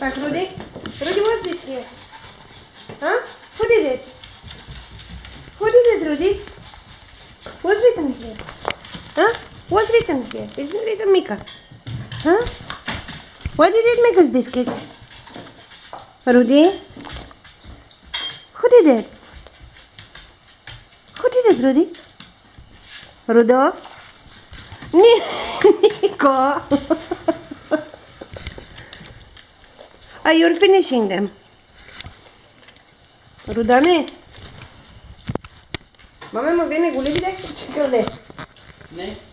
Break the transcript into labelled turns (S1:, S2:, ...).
S1: back, Rudy. Rudy, what's this here? Huh? Who did it? Who did it, Rudy? What's written here? Huh? What's written here? Isn't it written Mika? Huh? Why did it make us biscuits? Rudy? Who did it? Who did it, Rudy? Rudo? Nico! Oh, you're finishing them. Rudane? Mama, ma viene con le vite? Ci crede?
S2: Ne?